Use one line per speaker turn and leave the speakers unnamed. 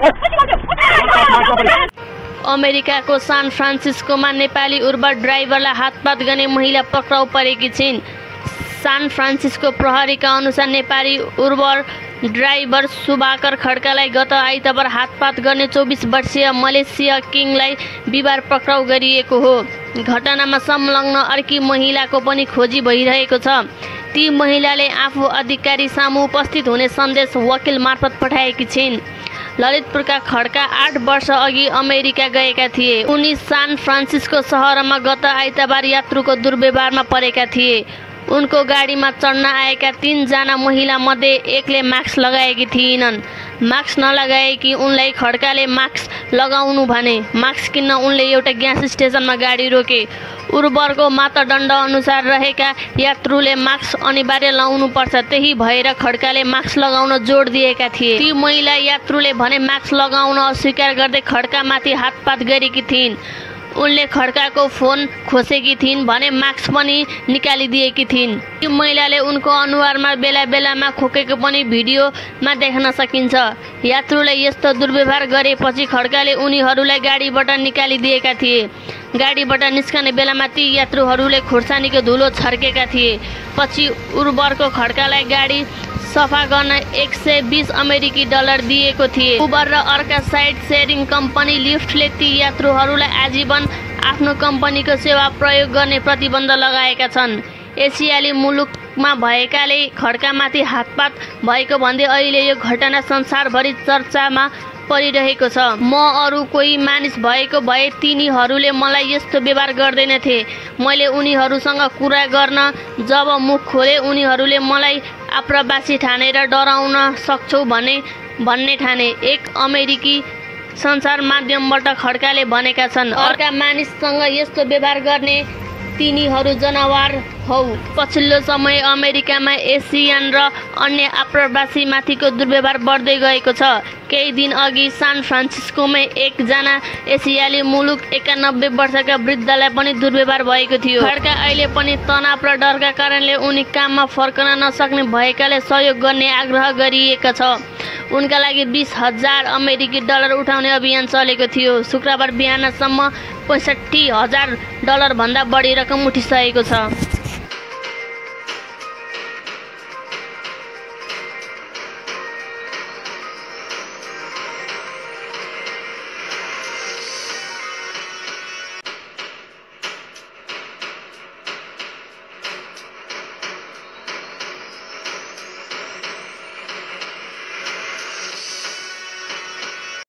अमेरिकाको सान फ्रान्सिस्कोमा नेपाली उबर ड्राइभरलाई हातपात गर्ने महिला पक्राउ परेकी छिन्। सान फ्रान्सिस्को प्रहरीका अनुसार नेपाली उबर ड्राइभर सुभाकर खड्कालाई गत आइतबार हातपात गर्ने 24 वर्षीय मलेसिया किङलाई बिहिबार पक्राउ गरिएको हो। घटनामा संलग्न अर्की महिलाको पनि खोजी भइरहेको छ। ती महिलाले आफू अधिकारी सामु उपस्थित हुने सन्देश वकिल मार्फत पठाएकी छिन्। ललितपुरका खड्का 8 वर्ष अघि अमेरिका गएका थिए। उनी सान फ्रान्सिस्को शहरमा गत आइतबार यात्रुको दुर्व्यवहारमा परेका थिए। उनको गाडीमा चढ्न आएका 3 जना महिला मध्ये एकले मास्क लगाएकी थिइनन्। मास्क नलगाएकी उनलाई खड्काले मास्क लगाउनु भने। मास्क किन्न उनले एउटा ग्यास स्टेसनमा गाडी रोके। उर्वरको मापदण्ड अनुसार रहेका यात्रुले मास्क अनिवार्य लाउनु पर्छ, त्यही भएर खड्काले मास्क लगाउन जोड दिएका थिए। ती महिला यात्रुले भने मास्क लगाउन अस्वीकार गर्दै खड्कामाथि हातपात गरेकी थिइन्। उनले खड्काको फोन खोसेकी थिइन् भने मास्क पनि निकालिदिएकी थिइन्। ती महिलाले उनको अनुहारमा बेला बेलामा खोकेको पनि भिडियोमा देख्न सकिन्छ। यात्रुले यस्तो दुर्व्यवहार गरेपछि खड्काले उनीहरूलाई गाडीबाट निकालिदिएका थिए। गाडीबाट निस्कने बेलामा ती यात्रुहरूले खुर्सानीको धुलो छर्केका थिए। पछि उर्वरको खड्कालाई गाडी सफा गर्न 120 अमेरिकी डलर दिएको थिए। उबर र अर्का साइड सेयरिङ कम्पनी लिफ्टले ती यात्रुहरूलाई आजीवन आफ्नो कम्पनीको सेवा प्रयोग गर्ने प्रतिबन्ध लगाएका छन्। एसियाली मुलुकमा भएकाले खड्कामाथि हातपात भएको भन्दै अहिले यो घटना संसारभरि चर्चामा परिरहेको छ। म अरू कोही मानिस भएको भए तिनीहरूले मलाई यस्तो व्यवहार गर्दैनथे। मैले उनीहरूसँग कुरा गर्न जब मुख खोले उनीहरूले मलाई आप्रवासी ठानेर डराउन सक्छौ भन्ने ठाने। एक अमेरिकी सञ्चार माध्यमबाट खड्काले भनेका छन्। अर्का मानिससँग यस्तो व्यवहार गर्ने तिनीहरू जनावर हौ। पछिल्लो समय अमेरिकामा एसियन र अन्य आप्रवासी माथिको दुर्व्यवहार बढ्दै गएको छ। केही दिन अघि सान फ्रान्सिस्कोमा एकजना एसियाली मुलुक 91 वर्षका वृद्धलाई पनि दुर्व्यवहार भएको थियो। खड्का अहिले पनि तनाव र डरका कारणले उनी काममा फर्कन नसक्ने भएकाले सहयोग गर्ने आग्रह गरिएको छ। उनका लागि 20,000 अमेरिकी डलर उठाउने अभियान चलेको थियो। शुक्रबार बिहानसम्म 65,000 डलर भन्दा बढी रकम उठिसकेको छ।